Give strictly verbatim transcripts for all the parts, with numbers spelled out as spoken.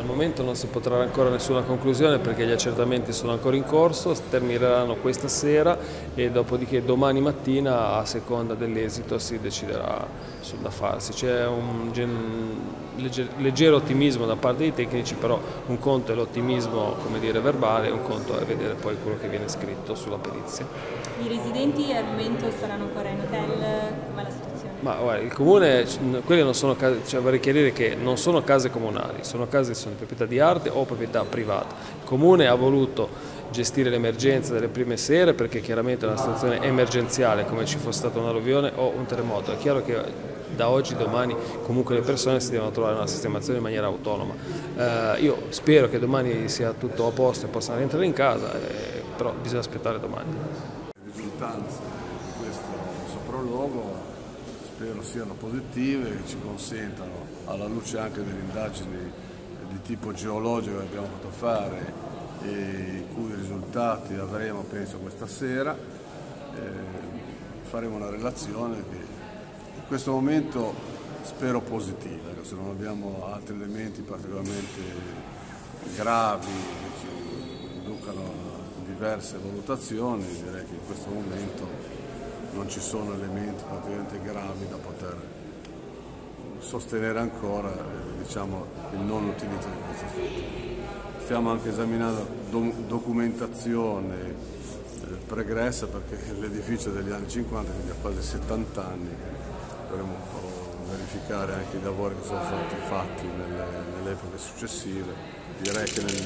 al momento non si può trarre ancora nessuna conclusione perché gli accertamenti sono ancora in corso, termineranno questa sera e dopodiché domani mattina a seconda dell'esito si deciderà sul da farsi. C'è un leggero ottimismo da parte dei tecnici, però un conto è l'ottimismo, come dire, verbale, un conto è vedere poi quello che viene scritto sulla perizia. I residenti al momento saranno ancora in hotel, com'è la situazione? Ma guarda, il comune, quelle non sono case, cioè vorrei chiarire che non sono case comunali, sono case che sono di proprietà di Arte o proprietà privata. Il comune ha voluto gestire l'emergenza delle prime sere perché chiaramente è una situazione emergenziale, come ci fosse stata un'alluvione o un terremoto. È chiaro che da oggi, domani, comunque le persone si devono trovare una sistemazione in maniera autonoma. Eh, io spero che domani sia tutto a posto e possano rientrare in casa, eh, però bisogna aspettare domani. Le risultanze di questo sopralluogo spero siano positive, che ci consentano, alla luce anche delle indagini di tipo geologico che abbiamo fatto fare e i cui risultati avremo penso questa sera, eh, faremo una relazione che in questo momento spero positiva, se non abbiamo altri elementi particolarmente gravi che ci inducano a diverse valutazioni, direi che in questo momento non ci sono elementi particolarmente gravi da poter sostenere ancora eh, diciamo, il non utilizzo di questa struttura. Stiamo anche esaminando do documentazione eh, pregressa perché l'edificio è degli anni cinquanta, quindi ha quasi settanta anni, dovremo un po' verificare anche i lavori che sono stati fatti nelle, nelle epoche successive. Direi che nel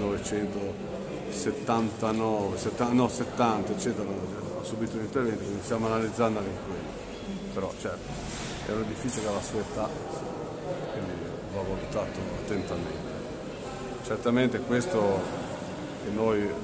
millenovecentosettantanove, settanta, no, settanta eccetera, ha subito un intervento, quindi stiamo analizzando anche quello. Però certo, è un edificio che ha la sua età, quindi va valutato attentamente. Certamente questo che noi eh,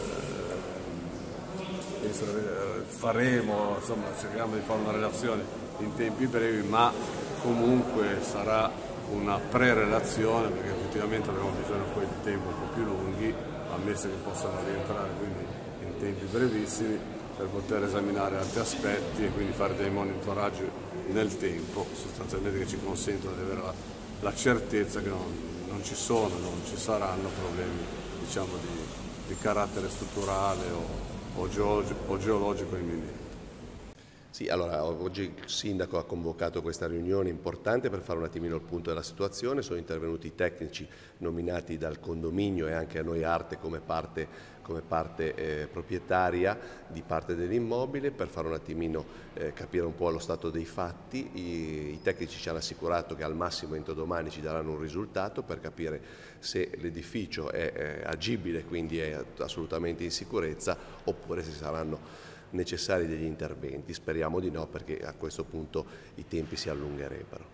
penso, eh, faremo, insomma cerchiamo di fare una relazione in tempi brevi, ma comunque sarà una pre-relazione perché effettivamente avremo bisogno poi di tempi un po' più lunghi, ammesso che possano rientrare quindi in tempi brevissimi, per poter esaminare altri aspetti e quindi fare dei monitoraggi nel tempo, sostanzialmente che ci consentono di avere la, la certezza che non, non ci sono, non ci saranno problemi diciamo, di, di carattere strutturale o, o, geologico, o geologico imminente. Sì, allora oggi il Sindaco ha convocato questa riunione importante per fare un attimino il punto della situazione, sono intervenuti i tecnici nominati dal condominio e anche a noi Arte come parte, come parte eh, proprietaria di parte dell'immobile per fare un attimino eh, capire un po' lo stato dei fatti. I, i tecnici ci hanno assicurato che al massimo entro domani ci daranno un risultato per capire se l'edificio è, è agibile, quindi è assolutamente in sicurezza, oppure se saranno necessari degli interventi. Speriamo di no perché a questo punto i tempi si allungherebbero.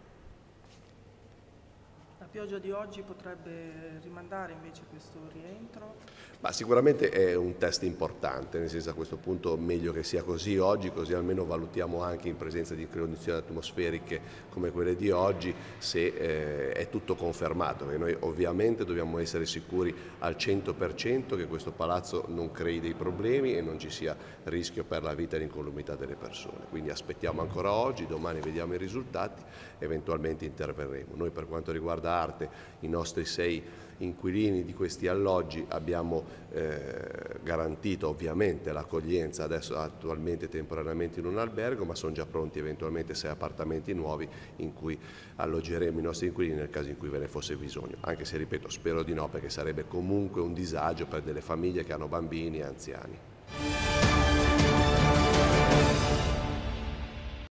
La pioggia di oggi potrebbe rimandare invece questo rientro? Ma sicuramente è un test importante, nel senso a questo punto meglio che sia così oggi, così almeno valutiamo anche in presenza di condizioni atmosferiche come quelle di oggi se eh, è tutto confermato, perché noi ovviamente dobbiamo essere sicuri al cento per cento che questo palazzo non crei dei problemi e non ci sia rischio per la vita e l'incolumità delle persone. Quindi aspettiamo ancora oggi, domani vediamo i risultati, eventualmente interverremo. Noi per quanto riguarda Arte, i nostri sei inquilini di questi alloggi abbiamo eh, garantito ovviamente l'accoglienza adesso attualmente temporaneamente in un albergo, ma sono già pronti eventualmente sei appartamenti nuovi in cui alloggeremo i nostri inquilini nel caso in cui ve ne fosse bisogno, anche se ripeto spero di no perché sarebbe comunque un disagio per delle famiglie che hanno bambini e anziani.